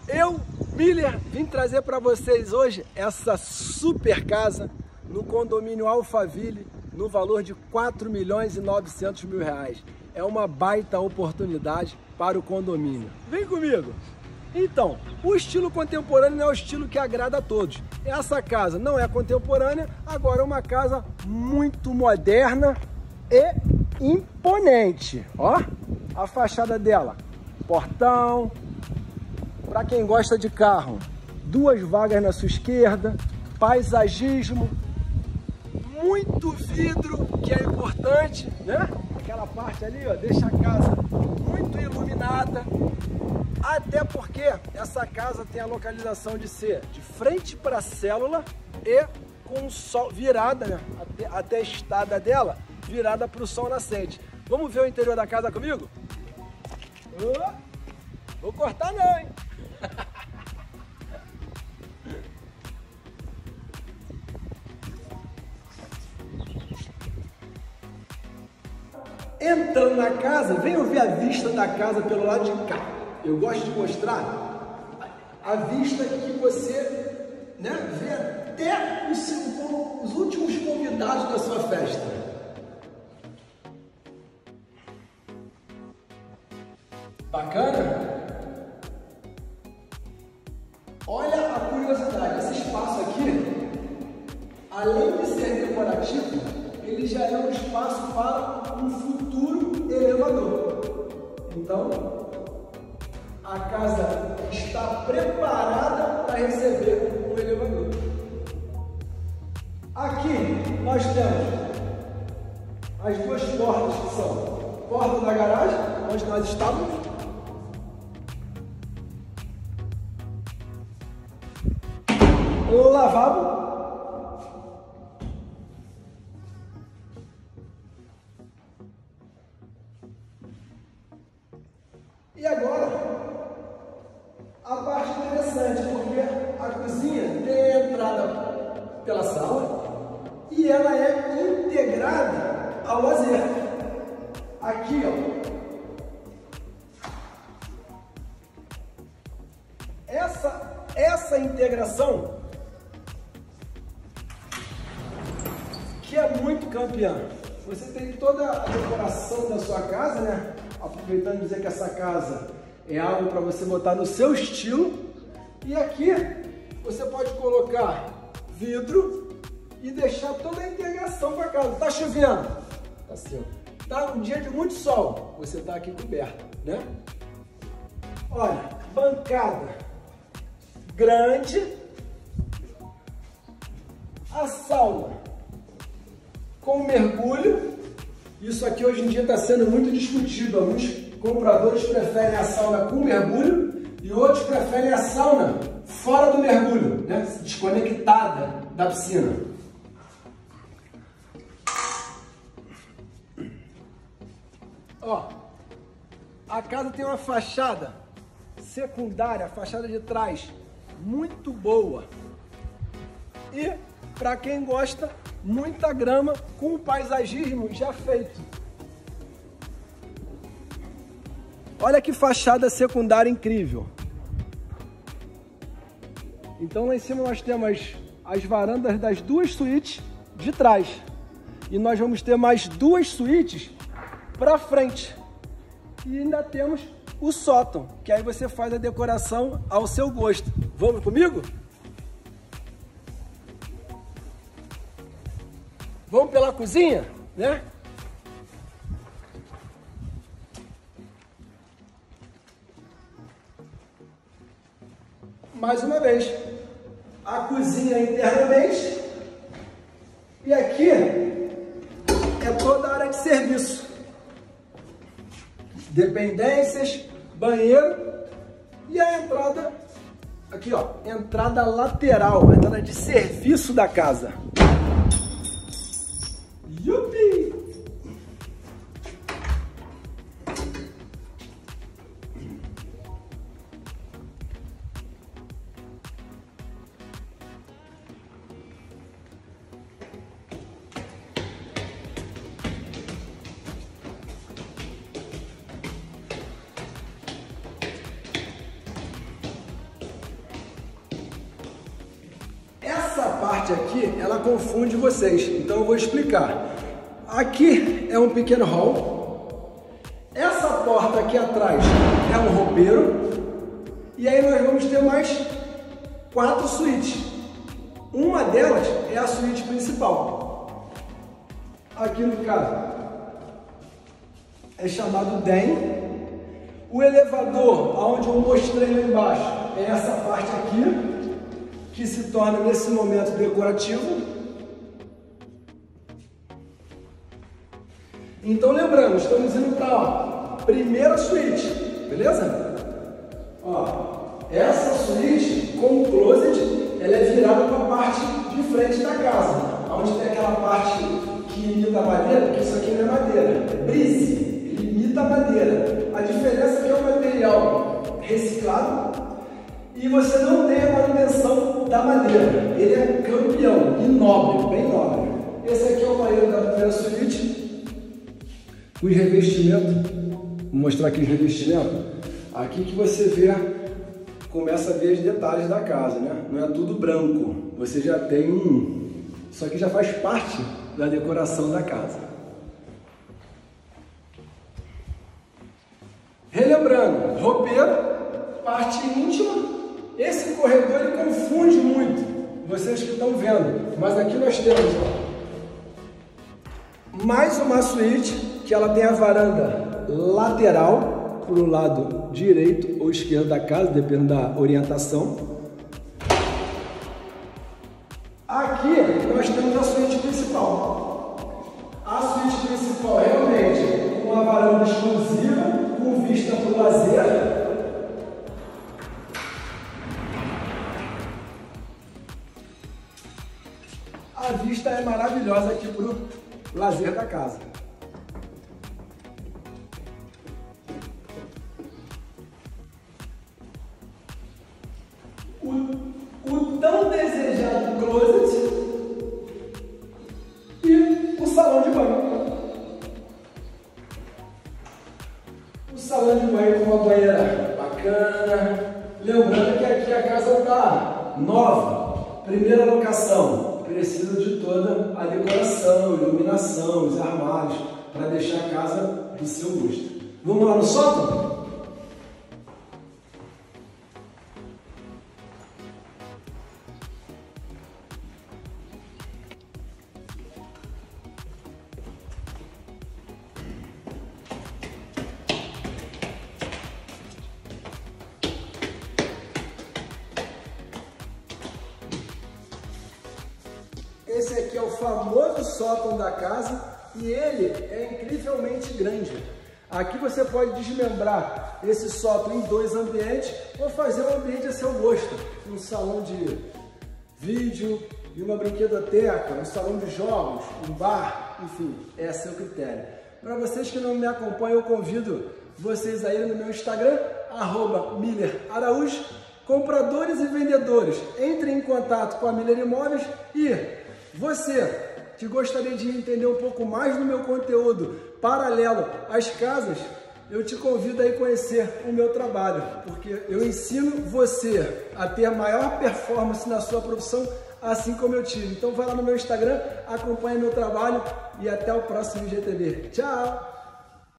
Eu, Miller, vim trazer para vocês hoje essa super casa no condomínio Alphaville, no valor de 4.900.000 reais. É uma baita oportunidade para o condomínio. Vem comigo! Então, o estilo contemporâneo é o estilo que agrada a todos. Essa casa não é contemporânea, agora é uma casa muito moderna e imponente. Ó, a fachada dela, portão, para quem gosta de carro, 2 vagas na sua esquerda, paisagismo, muito vidro, que é importante, né? Aquela parte ali, ó, deixa a casa muito iluminada, até porque essa casa tem a localização de ser de frente para a célula e com o sol virada, né? Até a estada dela virada para o sol nascente. Vamos ver o interior da casa comigo? Vou cortar não, hein? Entrando na casa, venham ver a vista da casa pelo lado de cá. Eu gosto de mostrar a vista que você, né, vê até os últimos convidados da sua festa. Bacana? Olha a curiosidade, esse espaço aqui, além de ser decorativo, ele já é um espaço para um futuro elevador. Então, a casa está preparada para receber um elevador. Aqui nós temos as 2 portas que são porta da garagem, onde nós estávamos, o lavabo, e agora a parte interessante, porque a cozinha tem a entrada pela sala e ela é integrada ao lazer. Aqui, ó, essa integração que é muito campeã. Você tem toda a decoração da sua casa, né? Aproveitando dizer que essa casa é algo para você botar no seu estilo. E aqui você pode colocar vidro e deixar toda a integração com a casa. Tá chovendo? Tá assim, ó. Tá um dia de muito sol, você tá aqui coberto, né? Olha, bancada grande, a sauna com mergulho. Isso aqui hoje em dia está sendo muito discutido. Alguns compradores preferem a sauna com mergulho e outros preferem a sauna fora do mergulho, né? Desconectada da piscina. Ó, a casa tem uma fachada secundária, a fachada de trás, muito boa. E, para quem gosta, muita grama com o paisagismo já feito. Olha que fachada secundária incrível. Então lá em cima nós temos as varandas das 2 suítes de trás. E nós vamos ter mais 2 suítes para frente. E ainda temos o sótão, que aí você faz a decoração ao seu gosto. Vamos comigo? Vamos pela cozinha, né? Mais uma vez, a cozinha internamente e aqui é toda a área de serviço. Dependências, banheiro e a entrada, aqui ó, entrada lateral, a entrada de serviço da casa. Yupi! parte aqui, ela confunde vocês, então eu vou explicar. Aqui é um pequeno hall, essa porta aqui atrás é um roupeiro, e aí nós vamos ter mais 4 suítes. Uma delas é a suíte principal. Aqui no caso é chamado den. O elevador, onde eu mostrei lá embaixo, é essa parte aqui, que se torna nesse momento decorativo. Então lembrando, estamos indo para a primeira suíte, beleza? Ó, essa suíte com closet, ela é virada para a parte de frente da casa, onde tem aquela parte que imita a madeira, porque isso aqui não é madeira, é brise, ele imita a madeira. A diferença é que é um material reciclado e você não tem a manutenção da madeira. Ele é campeão e nobre, bem nobre. Esse aqui é o banheiro da primeira suíte, com os revestimentos. Vou mostrar aqui os revestimentos. Aqui que você vê, começa a ver os detalhes da casa, né? Não é tudo branco. Você já tem Isso aqui já faz parte da decoração da casa. Relembrando, roupeiro, parte íntima. Esse corredor ele confunde muito, vocês que estão vendo. Mas aqui nós temos mais uma suíte, que ela tem a varanda lateral, para o lado direito ou esquerdo da casa, dependendo da orientação. Aqui nós temos a suíte principal. A suíte principal realmente com uma varanda exclusiva, com vista para o lazer. A vista é maravilhosa aqui para o lazer da casa. O tão desejado closet e o salão de banho. O salão de banho com uma banheira bacana. Lembrando que aqui a casa está nova, primeira locação. Precisa de toda a decoração, iluminação, os armários, para deixar a casa do seu gosto. Vamos lá no sótão? Esse aqui é o famoso sótão da casa e ele é incrivelmente grande. Aqui você pode desmembrar esse sótão em 2 ambientes ou fazer um ambiente a seu gosto. Um salão de vídeo e uma brinquedoteca, um salão de jogos, um bar, enfim, é a seu critério. Para vocês que não me acompanham, eu convido vocês a irem no meu Instagram, @MillerAraújo. Compradores e vendedores, entrem em contato com a Miller Imóveis e você que gostaria de entender um pouco mais do meu conteúdo paralelo às casas, eu te convido a ir conhecer o meu trabalho, porque eu ensino você a ter maior performance na sua profissão, assim como eu tive. Então vai lá no meu Instagram, acompanha meu trabalho e até o próximo IGTV. Tchau!